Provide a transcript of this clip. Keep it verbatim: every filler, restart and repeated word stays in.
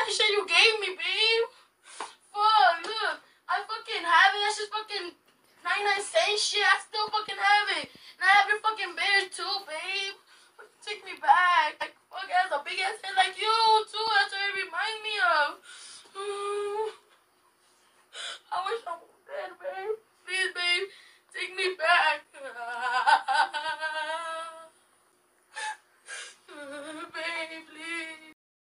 that shit you gave me, babe. Fuck, look. I fucking have it. That's just fucking ninety-nine cents shit. I still fucking have it. And I have your fucking bears too, babe. Fucking take me back. Like, fuck, has a big ass head like you, too. That's what it reminds me of.